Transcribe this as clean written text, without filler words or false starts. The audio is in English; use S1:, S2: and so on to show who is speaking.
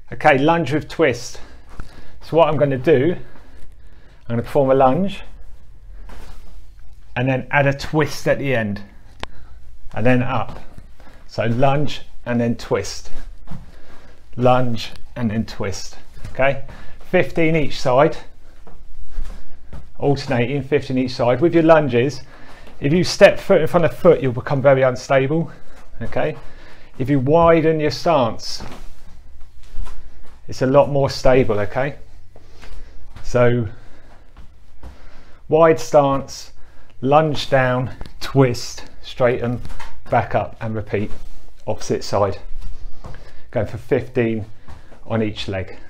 S1: Okay, lunge with twist. So what I'm going to do, I'm going to perform a lunge and then add a twist at the end and then up. So lunge and then twist, lunge and then twist. Okay, 15 each side, alternating 15 each side. With your lunges, if you step foot in front of foot, you'll become very unstable. Okay, if you widen your stance, it's a lot more stable. Okay, so wide stance, lunge down, twist, straighten, back up and repeat. Opposite side, going for 15 on each leg.